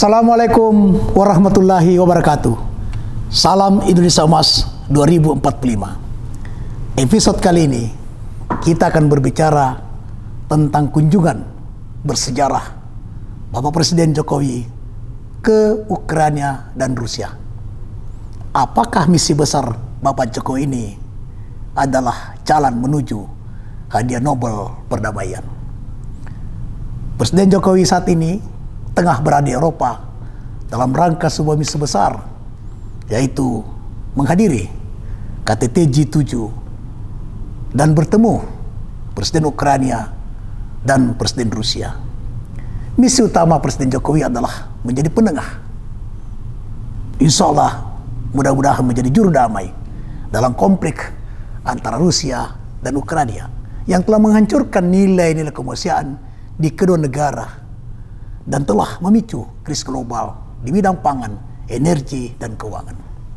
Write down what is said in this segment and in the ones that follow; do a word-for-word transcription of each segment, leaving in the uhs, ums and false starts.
Assalamualaikum warahmatullahi wabarakatuh. Salam Indonesia Emas dua ribu empat puluh lima. Episode kali ini kita akan berbicara tentang kunjungan bersejarah Bapak Presiden Jokowi ke Ukraina dan Rusia. Apakah misi besar Bapak Jokowi ini adalah jalan menuju hadiah Nobel perdamaian? Presiden Jokowi saat ini tengah berada di Eropa dalam rangka sebuah misi besar, yaitu menghadiri K T T G tujuh dan bertemu Presiden Ukraina dan Presiden Rusia. Misi utama Presiden Jokowi adalah menjadi penengah. Insya Allah mudah-mudahan menjadi juru damai dalam konflik antara Rusia dan Ukraina yang telah menghancurkan nilai-nilai kemanusiaan di kedua negara dan telah memicu krisis global di bidang pangan, energi, dan keuangan.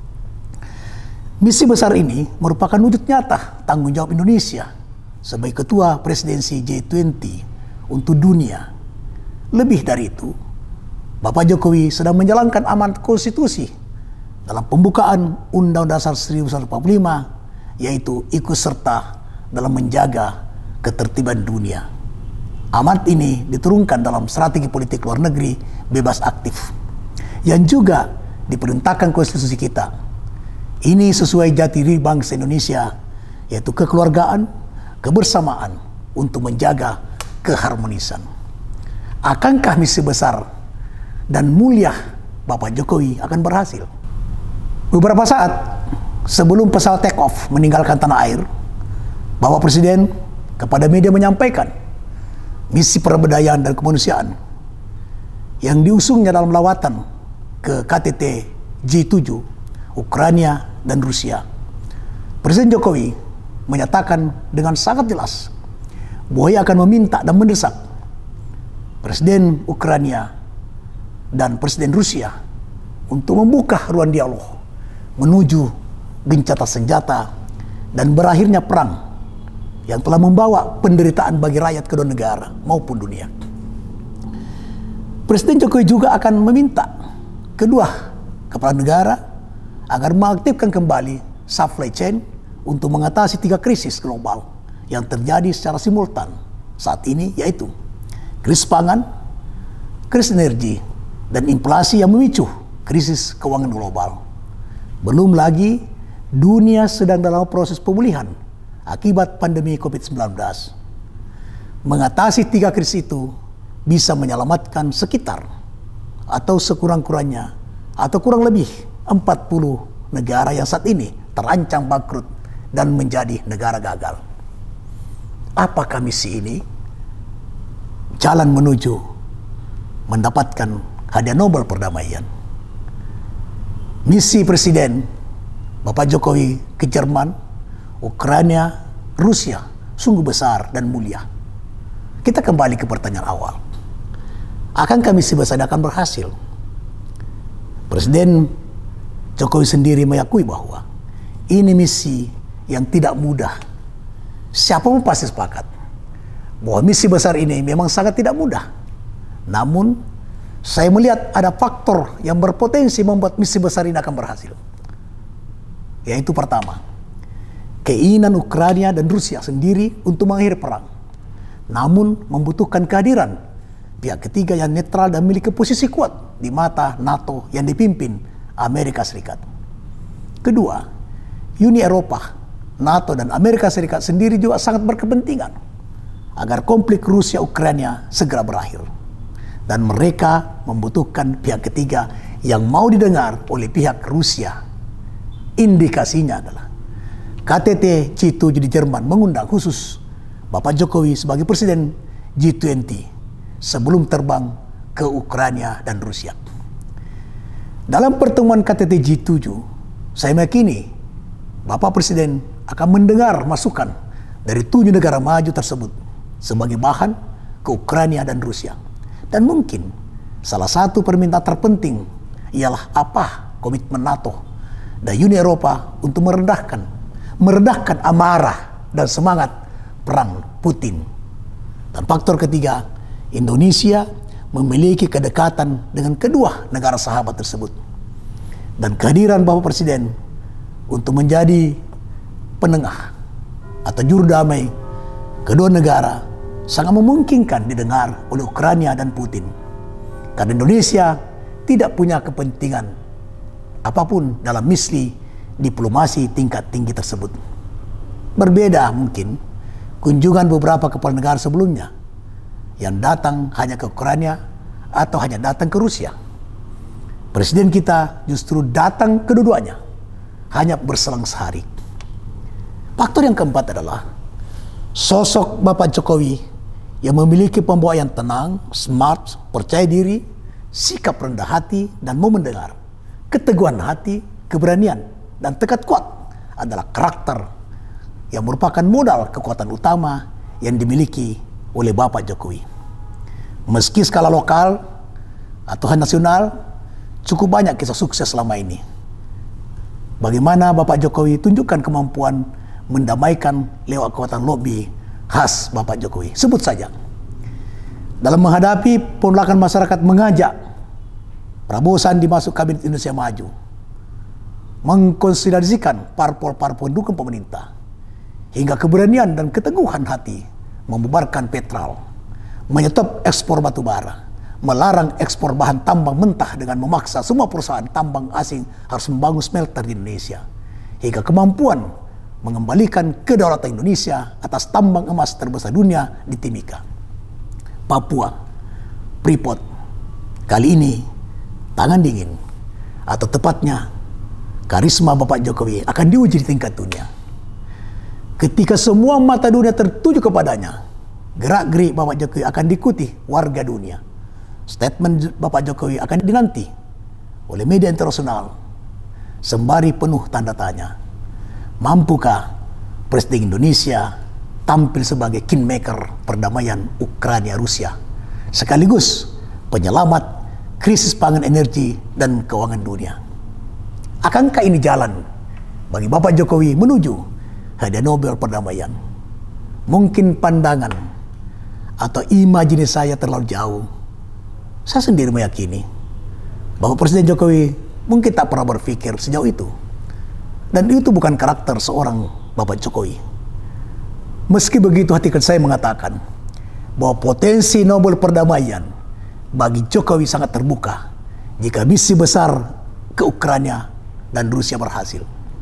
Misi besar ini merupakan wujud nyata tanggung jawab Indonesia sebagai ketua presidensi G dua puluh untuk dunia. Lebih dari itu, Bapak Jokowi sedang menjalankan amanat konstitusi dalam pembukaan Undang-Undang Dasar seribu sembilan ratus empat puluh lima, yaitu ikut serta dalam menjaga ketertiban dunia. Amanat ini diturunkan dalam strategi politik luar negeri bebas aktif yang juga diperintahkan konstitusi kita. Ini sesuai jati diri bangsa Indonesia, yaitu kekeluargaan, kebersamaan untuk menjaga keharmonisan. Akankah misi besar dan mulia Bapak Jokowi akan berhasil? Beberapa saat sebelum pesawat take off meninggalkan tanah air, Bapak Presiden kepada media menyampaikan misi pemberdayaan dan kemanusiaan yang diusungnya dalam lawatan ke K T T G tujuh, Ukraina dan Rusia. Presiden Jokowi menyatakan dengan sangat jelas bahwa ia akan meminta dan mendesak Presiden Ukraina dan Presiden Rusia untuk membuka ruang dialog menuju gencatan senjata dan berakhirnya perang yang telah membawa penderitaan bagi rakyat kedua negara maupun dunia. Presiden Jokowi juga akan meminta kedua kepala negara agar mengaktifkan kembali supply chain untuk mengatasi tiga krisis global yang terjadi secara simultan saat ini, yaitu krisis pangan, krisis energi, dan inflasi yang memicu krisis keuangan global. Belum lagi dunia sedang dalam proses pemulihan akibat pandemi COVID sembilan belas. Mengatasi tiga krisis itu bisa menyelamatkan sekitar atau sekurang-kurangnya atau kurang lebih empat puluh negara yang saat ini terancam bangkrut dan menjadi negara gagal. Apakah misi ini jalan menuju mendapatkan hadiah Nobel perdamaian? Misi Presiden Bapak Jokowi ke Jerman, Ukraina, Rusia sungguh besar dan mulia. Kita kembali ke pertanyaan awal. Akankah misi besar akan berhasil? Presiden Jokowi sendiri mengakui bahwa ini misi yang tidak mudah. Siapa pun pasti sepakat bahwa misi besar ini memang sangat tidak mudah. Namun, saya melihat ada faktor yang berpotensi membuat misi besar ini akan berhasil. Yaitu pertama, keinginan Ukraina dan Rusia sendiri untuk mengakhiri perang, namun membutuhkan kehadiran pihak ketiga yang netral dan memiliki posisi kuat di mata NATO yang dipimpin Amerika Serikat. Kedua, Uni Eropa, NATO dan Amerika Serikat sendiri juga sangat berkepentingan agar konflik Rusia-Ukraina segera berakhir. Dan mereka membutuhkan pihak ketiga yang mau didengar oleh pihak Rusia. Indikasinya adalah K T T G tujuh di Jerman mengundang khusus Bapak Jokowi sebagai Presiden G dua puluh sebelum terbang ke Ukraina dan Rusia. Dalam pertemuan K T T G tujuh, saya meyakini Bapak Presiden akan mendengar masukan dari tujuh negara maju tersebut sebagai bahan ke Ukraina dan Rusia. Dan mungkin salah satu permintaan terpenting ialah apa komitmen NATO dan Uni Eropa untuk merendahkan meredahkan amarah dan semangat perang Putin. Dan faktor ketiga, Indonesia memiliki kedekatan dengan kedua negara sahabat tersebut. Dan kehadiran Bapak Presiden untuk menjadi penengah atau juru damai kedua negara sangat memungkinkan didengar oleh Ukraina dan Putin. Karena Indonesia tidak punya kepentingan apapun dalam misi diplomasi tingkat tinggi tersebut. Berbeda mungkin kunjungan beberapa kepala negara sebelumnya yang datang hanya ke Ukraina atau hanya datang ke Rusia. Presiden kita justru datang kedua-duanya, hanya berselang sehari. Faktor yang keempat adalah sosok Bapak Jokowi yang memiliki pembawaan yang tenang, smart, percaya diri, sikap rendah hati, dan mau mendengar. Keteguhan hati, keberanian, dan tekad kuat adalah karakter yang merupakan modal kekuatan utama yang dimiliki oleh Bapak Jokowi. Meski skala lokal atau nasional, cukup banyak kisah sukses selama ini. Bagaimana Bapak Jokowi tunjukkan kemampuan mendamaikan lewat kekuatan lobby khas Bapak Jokowi. Sebut saja, dalam menghadapi penolakan masyarakat mengajak Prabowo Sandi masuk Kabinet Indonesia Maju, mengkonsolidasikan parpol-parpol pendukung pemerintah, hingga keberanian dan keteguhan hati membubarkan petrol, menyetop ekspor batu bara, melarang ekspor bahan tambang mentah dengan memaksa semua perusahaan tambang asing harus membangun smelter di Indonesia, hingga kemampuan mengembalikan kedaulatan Indonesia atas tambang emas terbesar dunia di Timika, Papua, Freeport. Kali ini tangan dingin, atau tepatnya karisma Bapak Jokowi akan diuji di tingkat dunia. Ketika semua mata dunia tertuju kepadanya, gerak-gerik Bapak Jokowi akan diikuti warga dunia. Statement Bapak Jokowi akan dinanti oleh media internasional sembari penuh tanda tanya. Mampukah Presiden Indonesia tampil sebagai kingmaker perdamaian Ukraina-Rusia, sekaligus penyelamat krisis pangan, energi, dan keuangan dunia? Akankah ini jalan bagi Bapak Jokowi menuju hadiah Nobel perdamaian? Mungkin pandangan atau imajinasi saya terlalu jauh. Saya sendiri meyakini bahwa Presiden Jokowi mungkin tak pernah berpikir sejauh itu. Dan itu bukan karakter seorang Bapak Jokowi. Meski begitu, hati saya mengatakan bahwa potensi Nobel perdamaian bagi Jokowi sangat terbuka jika misi besar ke Ukraina dan Rusia berhasil.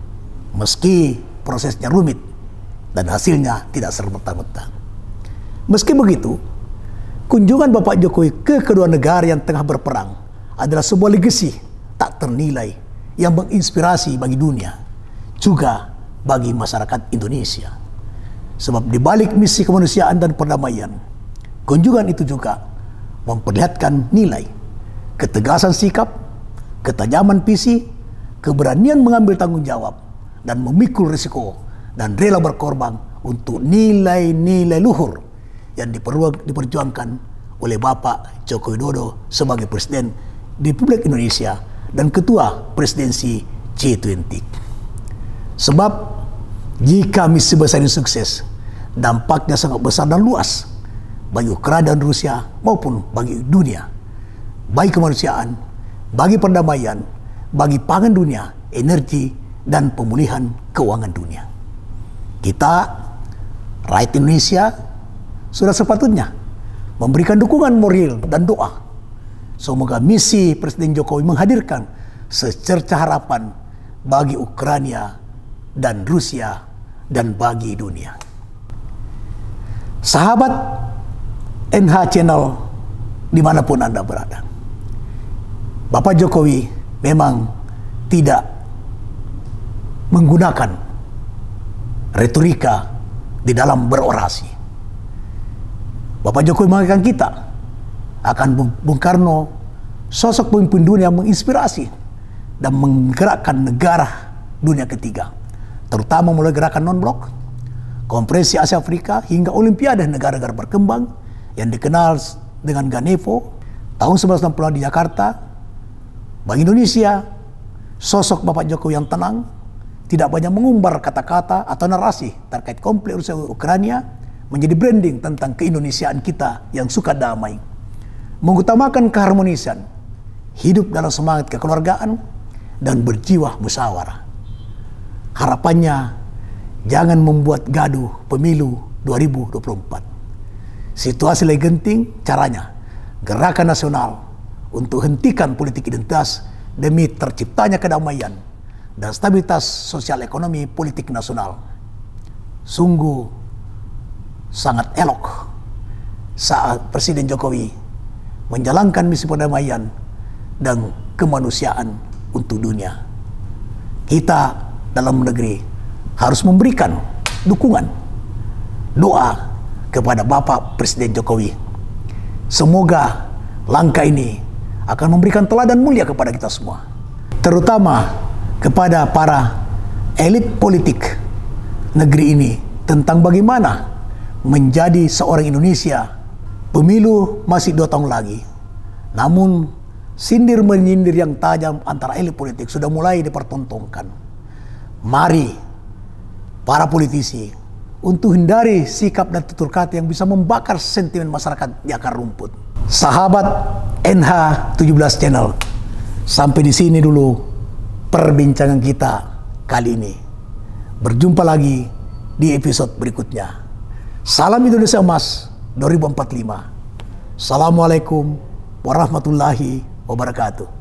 Meski prosesnya rumit dan hasilnya tidak serta-merta. Meski begitu, kunjungan Bapak Jokowi ke kedua negara yang tengah berperang adalah sebuah legasi tak ternilai yang menginspirasi bagi dunia, juga bagi masyarakat Indonesia. Sebab di balik misi kemanusiaan dan perdamaian, kunjungan itu juga memperlihatkan nilai ketegasan sikap, ketajaman visi, keberanian mengambil tanggung jawab, dan memikul risiko, dan rela berkorban untuk nilai-nilai luhur yang diperjuangkan oleh Bapak Joko Widodo sebagai Presiden Republik Indonesia dan Ketua Presidensi G dua puluh. Sebab jika misi besar ini sukses, dampaknya sangat besar dan luas bagi Ukraina dan Rusia maupun bagi dunia, bagi kemanusiaan, bagi perdamaian, bagi pangan dunia, energi, dan pemulihan keuangan dunia. Kita, rakyat Indonesia, sudah sepatutnya memberikan dukungan moral dan doa. Semoga misi Presiden Jokowi menghadirkan secerca harapan bagi Ukraina dan Rusia dan bagi dunia. Sahabat N H Channel dimanapun Anda berada, Bapak Jokowi memang tidak menggunakan retorika di dalam berorasi. Bapak Jokowi mengatakan kita akan Bung Karno, sosok pemimpin dunia yang menginspirasi dan menggerakkan negara dunia ketiga, terutama mulai gerakan non-blok, Konferensi Asia Afrika, hingga Olimpiade negara-negara berkembang yang dikenal dengan Ganevo tahun seribu sembilan ratus enam puluh di Jakarta. Bagi Indonesia, sosok Bapak Jokowi yang tenang, tidak banyak mengumbar kata-kata atau narasi terkait konflik Rusia Ukraina, menjadi branding tentang keindonesiaan kita yang suka damai. mengutamakan keharmonisan, hidup dalam semangat kekeluargaan, dan berjiwa musyawarah. Harapannya, jangan membuat gaduh pemilu dua ribu dua puluh empat. Situasi lagi genting, caranya gerakan nasional untuk hentikan politik identitas demi terciptanya kedamaian dan stabilitas sosial ekonomi politik nasional. Sungguh sangat elok saat Presiden Jokowi menjalankan misi perdamaian dan kemanusiaan untuk dunia. Kita dalam negeri harus memberikan dukungan, doa kepada Bapak Presiden Jokowi. Semoga langkah ini akan memberikan teladan mulia kepada kita semua, terutama kepada para elit politik negeri ini, tentang bagaimana menjadi seorang Indonesia. Pemilu masih dua tahun lagi, namun sindir menyindir yang tajam antara elit politik sudah mulai dipertontonkan. Mari para politisi untuk hindari sikap dan tutur kata yang bisa membakar sentimen masyarakat di akar rumput. Sahabat N H tujuh belas Channel, sampai di sini dulu perbincangan kita kali ini. Berjumpa lagi di episode berikutnya. Salam Indonesia Emas dua ribu empat puluh lima. Assalamualaikum warahmatullahi wabarakatuh.